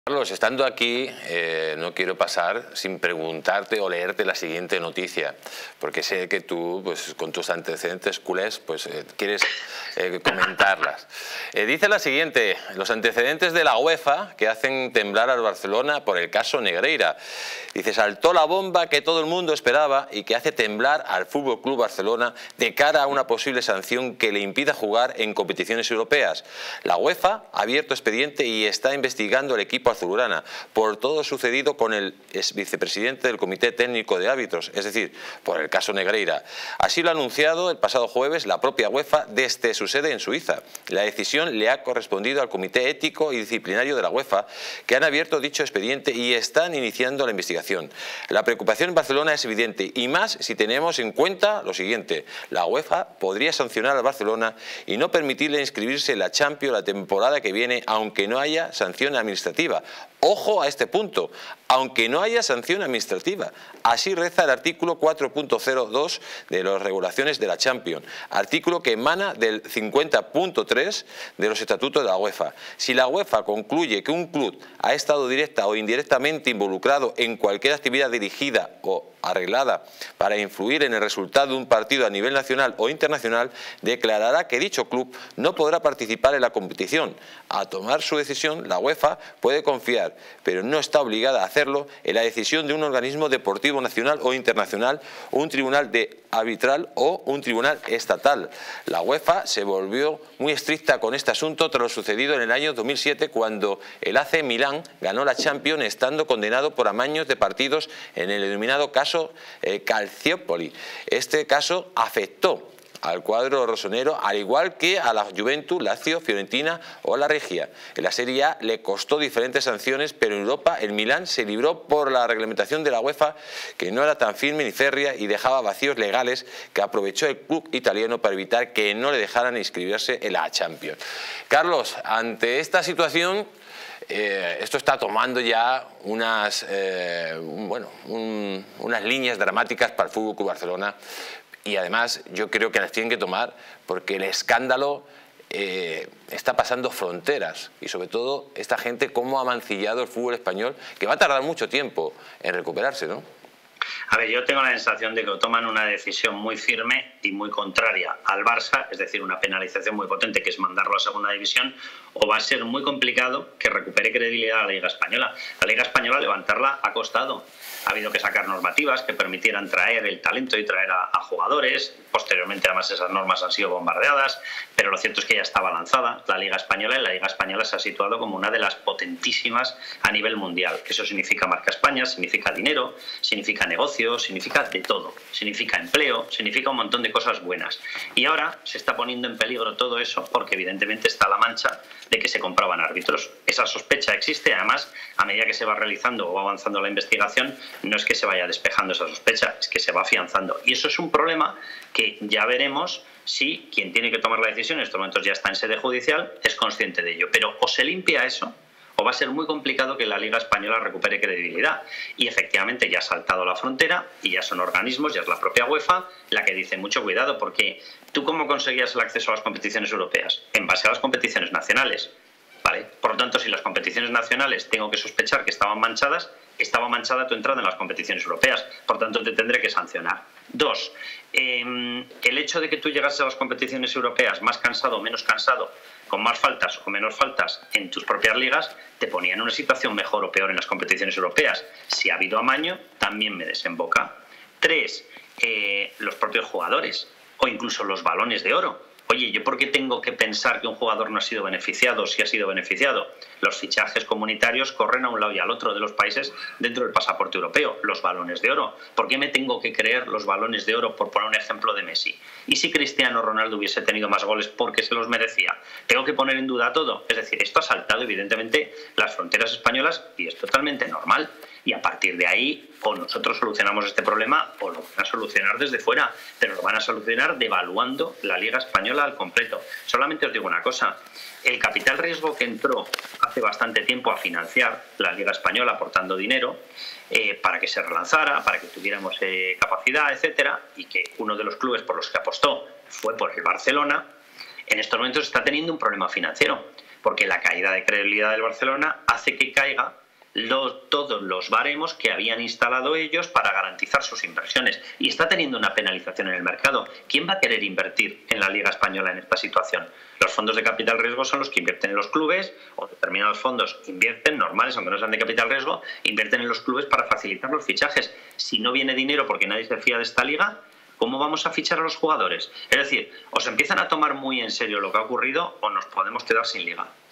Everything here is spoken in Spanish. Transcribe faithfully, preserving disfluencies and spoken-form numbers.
Carlos, estando aquí, eh, no quiero pasar sin preguntarte o leerte la siguiente noticia, porque sé que tú, pues, con tus antecedentes culés, pues, eh, quieres eh, comentarlas. Eh, dice la siguiente: los antecedentes de la UEFA que hacen temblar al Barcelona por el caso Negreira. Dice: saltó la bomba que todo el mundo esperaba y que hace temblar al F C Barcelona de cara a una posible sanción que le impida jugar en competiciones europeas. La UEFA ha abierto expediente y está investigando el equipo azulgrana por todo sucedido con el ex vicepresidente del Comité Técnico de Árbitros, es decir, por el caso Negreira. Así lo ha anunciado el pasado jueves la propia UEFA desde su sede en Suiza. La decisión le ha correspondido al Comité Ético y Disciplinario de la UEFA, que han abierto dicho expediente y están iniciando la investigación. La preocupación en Barcelona es evidente, y más si tenemos en cuenta lo siguiente: la UEFA podría sancionar al Barcelona y no permitirle inscribirse en la Champions la temporada que viene, aunque no haya sanción administrativa. Ojo a este punto, aunque no haya sanción administrativa. Así reza el artículo cuatro punto cero dos de las regulaciones de la Champions, artículo que emana del cincuenta punto tres de los estatutos de la UEFA. Si la UEFA concluye que un club ha estado directa o indirectamente involucrado en cualquier actividad dirigida o arreglada para influir en el resultado de un partido a nivel nacional o internacional, declarará que dicho club no podrá participar en la competición. A tomar su decisión, la UEFA puede confiar, pero no está obligada a hacerlo, en la decisión de un organismo deportivo nacional o internacional, o un tribunal de arbitral o un tribunal estatal. La UEFA se volvió muy estricta con este asunto tras lo sucedido en el año dos mil siete, cuando el A C Milán ganó la Champions estando condenado por amaños de partidos en el denominado caso eh, Calciopoli. Este caso afectó al cuadro rosonero, al igual que a la Juventus, Lazio, Fiorentina o la Regia. En la Serie A le costó diferentes sanciones, pero en Europa el Milán se libró por la reglamentación de la UEFA, que no era tan firme ni férrea y dejaba vacíos legales que aprovechó el club italiano para evitar que no le dejaran inscribirse en la Champions. Carlos, ante esta situación, Eh, esto está tomando ya unas, eh, bueno, un, unas líneas dramáticas para el F C Barcelona, y además yo creo que las tienen que tomar porque el escándalo eh, está pasando fronteras, y sobre todo esta gente cómo ha mancillado el fútbol español, que va a tardar mucho tiempo en recuperarse, ¿no? A ver, yo tengo la sensación de que toman una decisión muy firme y muy contraria al Barça, es decir, una penalización muy potente, que es mandarlo a segunda división, o va a ser muy complicado que recupere credibilidad a la Liga Española. La Liga Española, levantarla ha costado. Ha habido que sacar normativas que permitieran traer el talento y traer a, a jugadores. Posteriormente, además, esas normas han sido bombardeadas, pero lo cierto es que ya estaba lanzada la Liga Española, y la Liga Española se ha situado como una de las potentísimas a nivel mundial. Eso significa marca España, significa dinero, significa negocio, significa de todo. Significa empleo, significa un montón de cosas buenas. Y ahora se está poniendo en peligro todo eso porque evidentemente está la mancha de que se compraban árbitros. Esa sospecha existe, además, a medida que se va realizando o va avanzando la investigación, no es que se vaya despejando esa sospecha, es que se va afianzando. Y eso es un problema que ya veremos si quien tiene que tomar la decisión, en estos momentos ya está en sede judicial, es consciente de ello. Pero o se limpia eso, o va a ser muy complicado que la Liga Española recupere credibilidad. Y efectivamente ya ha saltado la frontera y ya son organismos, ya es la propia UEFA la que dice mucho cuidado, porque ¿tú cómo conseguías el acceso a las competiciones europeas? En base a las competiciones nacionales. ¿Vale? Por lo tanto, si las competiciones nacionales tengo que sospechar que estaban manchadas, estaba manchada tu entrada en las competiciones europeas. Por tanto, te tendré que sancionar. Dos, eh, el hecho de que tú llegases a las competiciones europeas más cansado o menos cansado, con más faltas o menos faltas en tus propias ligas, te ponía en una situación mejor o peor en las competiciones europeas. Si ha habido amaño, también me desemboca. Tres, eh, los propios jugadores o incluso los balones de oro. Oye, ¿yo por qué tengo que pensar que un jugador no ha sido beneficiado si ha sido beneficiado? Los fichajes comunitarios corren a un lado y al otro de los países dentro del pasaporte europeo. Los balones de oro. ¿Por qué me tengo que creer los balones de oro, por poner un ejemplo de Messi? ¿Y si Cristiano Ronaldo hubiese tenido más goles porque se los merecía? ¿Tengo que poner en duda todo? Es decir, esto ha saltado evidentemente las fronteras españolas y es totalmente normal. Y a partir de ahí, o nosotros solucionamos este problema o lo van a solucionar desde fuera, pero lo van a solucionar devaluando la Liga Española al completo. Solamente os digo una cosa: el capital riesgo que entró hace bastante tiempo a financiar la Liga Española aportando dinero eh, para que se relanzara, para que tuviéramos eh, capacidad, etcétera, y que uno de los clubes por los que apostó fue por el Barcelona, en estos momentos está teniendo un problema financiero. porque la caída de credibilidad del Barcelona hace que caiga Los, todos los baremos que habían instalado ellos para garantizar sus inversiones, y está teniendo una penalización en el mercado. ¿Quién va a querer invertir en la Liga Española en esta situación? Los fondos de capital riesgo son los que invierten en los clubes, o determinados fondos invierten, normales, aunque no sean de capital riesgo, invierten en los clubes para facilitar los fichajes. Si no viene dinero porque nadie se fía de esta liga, ¿cómo vamos a fichar a los jugadores? Es decir, o se empiezan a tomar muy en serio lo que ha ocurrido o nos podemos quedar sin liga.